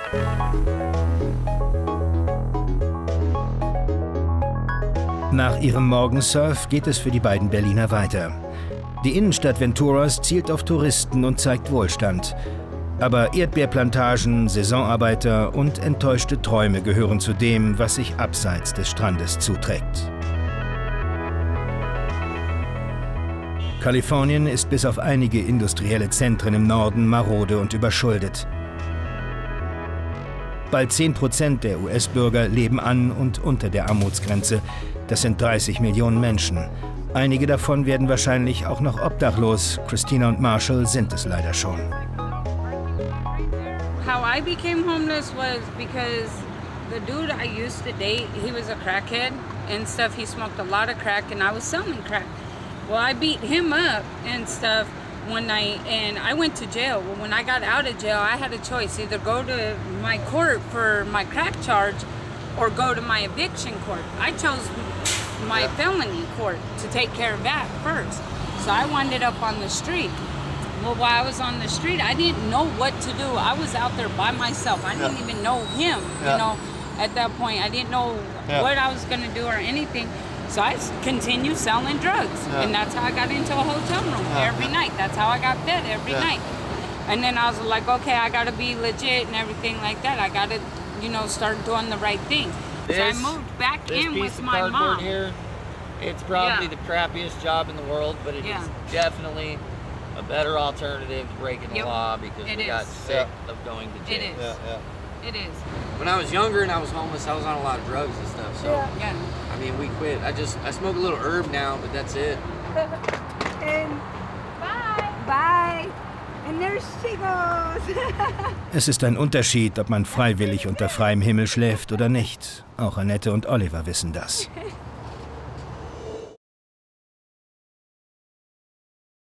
Nach ihrem Morgensurf geht es für die beiden Berliner weiter. Die Innenstadt Venturas zielt auf Touristen und zeigt Wohlstand. Aber Erdbeerplantagen, Saisonarbeiter und enttäuschte Träume gehören zu dem, was sich abseits des Strandes zuträgt. Kalifornien ist bis auf einige industrielle Zentren im Norden marode und überschuldet. Bald 10% der US-Bürger leben an und unter der Armutsgrenze. Das sind 30 Millionen Menschen. Einige davon werden wahrscheinlich auch noch obdachlos. Christina und Marshall sind es leider schon. How I became homeless was because the dude I used to date, he was a crackhead and stuff. He smoked a lot of crack and I was selling crack. Well, I beat him up and stuff one night and I went to jail. Well, when I got out of jail, I had a choice, either go to my court for my crack charge or go to my eviction court. I chose my felony court to take care of that first. So I wound up on the street. Well, while I was on the street, I didn't know what to do. I was out there by myself. I didn't even know him, you know, at that point. I didn't know what I was gonna do or anything. So I continued selling drugs. And that's how I got into a hotel room every night. That's how I got fed every night. And then I was like, okay, I gotta be legit and everything like that. I gotta, you know, start doing the right thing. So I moved back in with my mom. Here, it's probably the crappiest job in the world, but it is definitely a better alternative to breaking the law because we got sick of going to jail. It is. It is. When I was younger and I was homeless, I was on a lot of drugs and stuff. So I mean, we quit. I smoke a little herb now, but that's it. And bye. Bye. And there she goes. Es ist ein Unterschied, ob man freiwillig unter freiem Himmel schläft oder nicht. Auch Annette und Oliver wissen das.